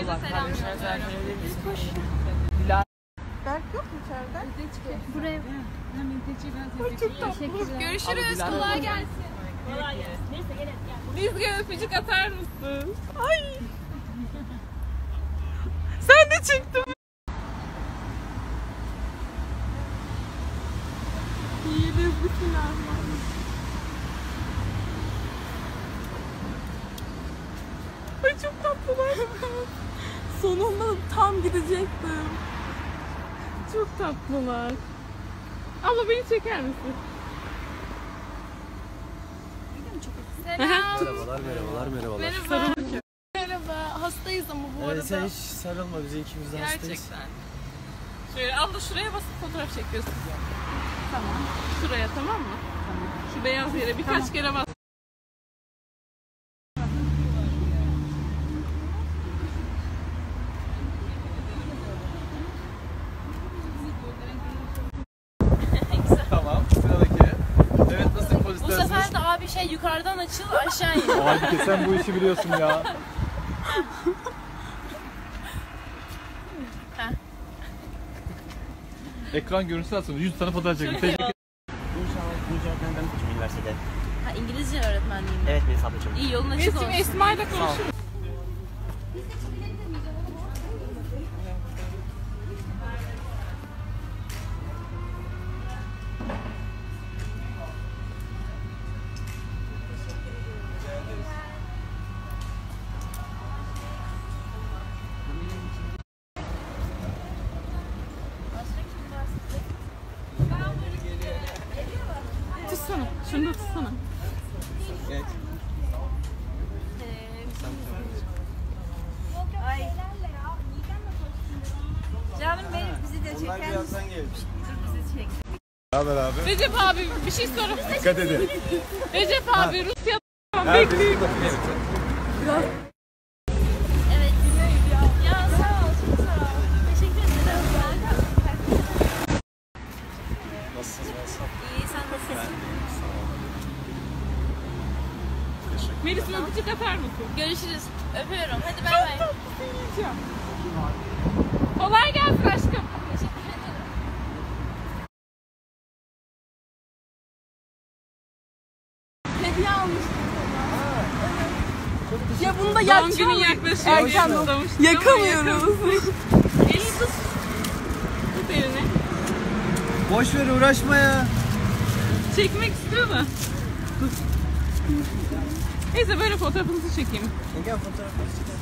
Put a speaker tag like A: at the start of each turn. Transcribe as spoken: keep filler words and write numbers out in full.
A: Merhabalar.
B: Koş. Berk yok mu içeride?
C: Buraya.
B: Çok tatlı.
A: Görüşürüz. Kolay gelsin.
C: Kolay gelsin. Neyse gelin.
A: Dizge öpücük atar mısın? Ay. Sen de çıktın.
B: Yiyeceğiz bismillahirrahmanirrahim.
A: Ay çok tatlılar.
B: Sonunda tam gidecektim.
A: Çok tatlılar. Abla beni çeker misin?
C: Selam.
D: Merhabalar, merhabalar, merhabalar.
C: Merhaba. Merhaba. Hastayız ama bu
D: Evet,
C: arada.
D: sen hiç sarılma, biz ikimiz de hastayız.
A: Gerçekten. Şöyle abla şuraya basıp fotoğraf çekiyorsun. Tamam. Şuraya tamam mı? Tamam. Şu beyaz yere birkaç tamam. kere bas.
D: Tamam, sıradaki. Evet, nasıl polis
C: Bu sefer de abi şey yukarıdan açıl aşağı in.
D: Halbuki sen bu işi biliyorsun ya. Ekran görüntüsü atsın, yüz tane fotoğraf çekin. Teşekkür ederim.
E: İnşallah İngilizce öğretmeninden seçim üniversitede.
C: Ha, İngilizce öğretmenliğim.
E: Evet Melis ablacığım.
C: İyi yolun açık olsun.
A: Resim Esma'yla konuşuruz. Tutsana. Şunu da tutsana.
D: Evet.
C: Ay. Canım benim bizi de çeker misin?
D: Birazdan gelir.
C: Dur bizi çek.
D: Ne haber abi?
A: Recep abi bir şey sorayım.
D: Dikkat edin.
A: Recep abi Rusya'dan
D: Evet.
A: bekliyor.
C: Evet. Ya sağ ol, çok sağ ol. Teşekkür ederim.
D: Nasılsınız? Nasılsınız?
C: İyi, sen nasılsın?
A: Melis'in öpücük atar mısın?
C: Görüşürüz. Öpüyorum. Hadi bay bay.
A: Kolay gelsin aşkım.
C: Teşekkür ederim.
B: Hediye almıştım sana. Ya bunu da
A: Doğum günün
B: yakacağım.
A: yaklaşıyor.
B: Erken
A: Kutlamıştık ama
B: yakamıyoruz.
A: Elini tut. Tut elini.
D: Boş ver, uğraşma ya.
A: Çekmek istiyor da. Dur. Neyse böyle fotoğrafınızı çekeyim.
D: Gel fotoğraf.